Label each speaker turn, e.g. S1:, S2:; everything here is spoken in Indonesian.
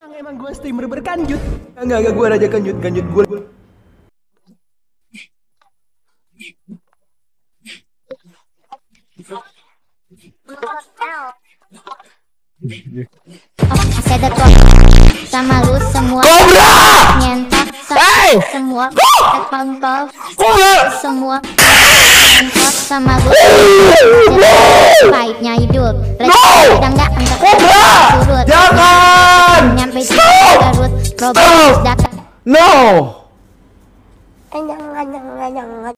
S1: Emang gue streamer berkanjut. Enggak gue raja kanjut gue.
S2: Sedot sama lu semua nyentak semua kontol semua nyentak sama lu baiknya hidup kadang nggak turut
S1: Jangan.
S2: nyampe Garut
S1: No.
S2: jangan